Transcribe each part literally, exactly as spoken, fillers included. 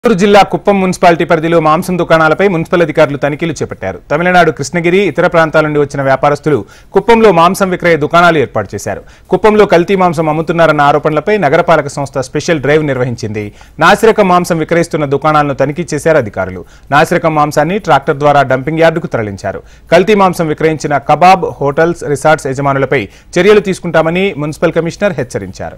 చిత్తూరు జిల్లా కుప్పం మున్సిపాలిటీ పరిధిలో మాంసం దుకాణాలపై మున్సిపల్ అధికారులు తనిఖీలు చేపట్టారు. తమిళనాడు కృష్ణగిరి ఇతర ప్రాంతాల నుండి వచ్చిన వ్యాపారస్తులు కుప్పంలో మాంసం విక్రయ దుకాణాలు ఏర్పాటు చేశారు. కుప్పంలో కల్తీ మాంసం అమ్ముతున్నారన్న ఆరోపణలపై నగరపాలక సంస్థ స్పెషల్ డ్రైవ్ నిర్వహించింది. నాసిరకం మాంసం విక్రయిస్తున్న దుకాణాలను తనిఖీ చేశారు అధికారులు. నాసిరకం మాంసాన్ని ట్రాక్టర్ ద్వారా డంపింగ్ యార్డుకు తరలించారు. కల్తీ మాంసం విక్రయించిన కబాబ్ హోటల్స్ రిసార్ట్స్ యజమానులపై చర్యలు తీసుకుంటామని మున్సిపల్ కమిషనర్ హెచ్చరించారు.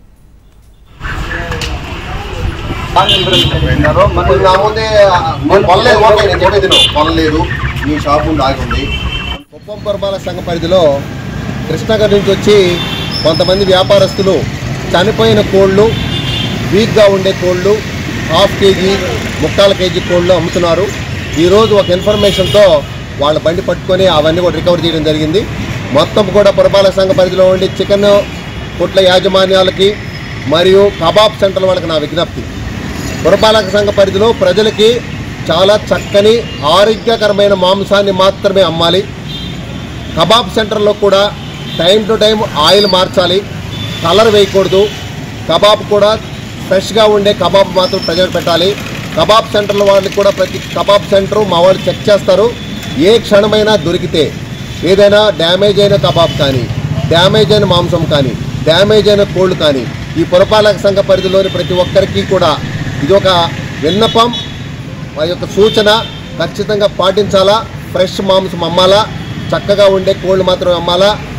మీ షాపు ఆగింది. కుప్పం పురపాలక సంఘ పరిధిలో కృష్ణగిరి నుంచి వచ్చి కొంతమంది వ్యాపారస్తులు చనిపోయిన కోళ్ళు, వీక్గా ఉండే కోళ్ళు, హాఫ్ కేజీ ముక్కాల కేజీ కోళ్ళు అమ్ముతున్నారు. ఈరోజు ఒక ఇన్ఫర్మేషన్తో వాళ్ళ బండి పట్టుకొని అవన్నీ కూడా రికవర్ చేయడం జరిగింది. మొత్తం కూడా పురపాలక సంఘ పరిధిలో ఉండి చికెన్ కొట్ల యాజమాన్యాలకి మరియు కబాబ్ సెంటర్ల వాళ్ళకి నా విజ్ఞప్తి, పురపాలక సంఘ పరిధిలో ప్రజలకి చాలా చక్కని ఆరోగ్యకరమైన మాంసాన్ని మాత్రమే అమ్మాలి. కబాబ్ సెంటర్లో కూడా టైం టు టైం ఆయిల్ మార్చాలి, కలర్ వేయకూడదు. కబాబ్ కూడా ఫ్రెష్గా ఉండే కబాబ్ మాత్రం ప్రజలకు పెట్టాలి. కబాబ్ సెంటర్ల వాళ్ళకి కూడా ప్రతి కబాబ్ సెంటరు మా వాళ్ళు చెక్ చేస్తారు. ఏ క్షణమైనా దొరికితే ఏదైనా డ్యామేజ్ అయిన కబాబ్ కానీ, డ్యామేజ్ అయిన మాంసం కానీ, డ్యామేజ్ అయిన కోళ్ళు కానీ ఈ పురపాలక సంఘ పరిధిలోని ప్రతి ఒక్కరికి కూడా ఇది ఒక విన్నపం, ఆ యొక్క సూచన ఖచ్చితంగా పాటించాలా. ఫ్రెష్ మాంసం అమ్మాలా, చక్కగా ఉండే కోళ్ళు మాత్రం అమ్మాలా.